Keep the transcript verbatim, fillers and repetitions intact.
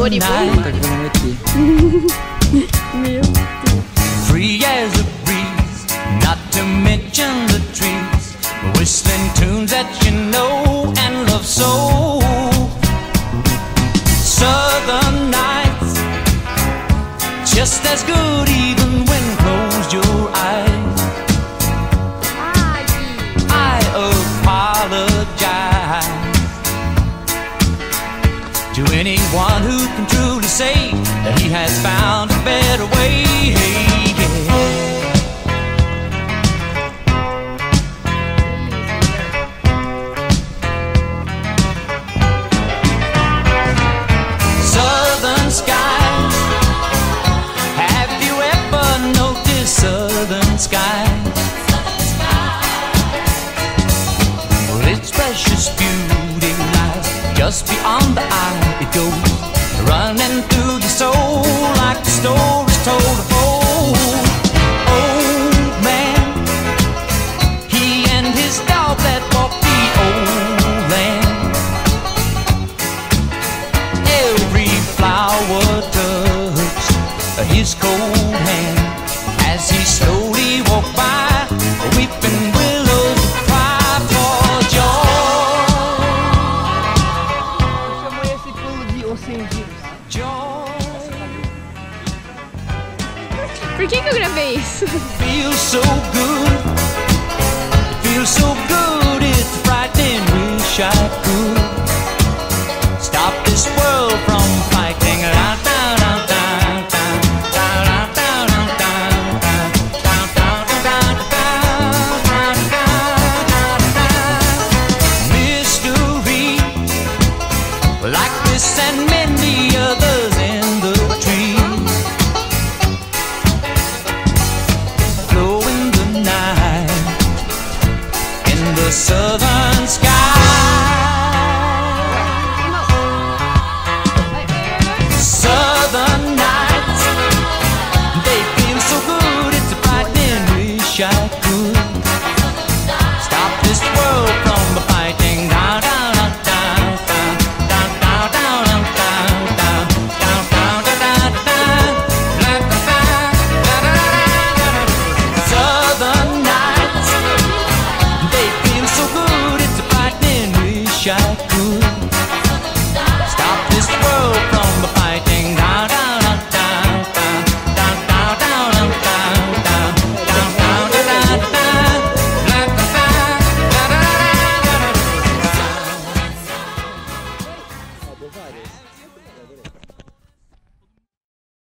night. Meu Deus. Free as a breeze, not to mention the trees, whistling tunes that you know and love so. Southern nights, just as good even when closed your eyes. I apologize to anyone who can truly say that he has found a better way. Southern skies, have you ever noticed southern skies? Well, its precious beauty lies just beyond the eye. It goes running through your soul like the stories told of old. Old man, he and his dog that walked the old land. Every flower touched his cold hand as he slowly walked by, weeping willows cry for joy. Por que que eu gravei isso? Feels so good, it feels so good, it's frightening, wish I could.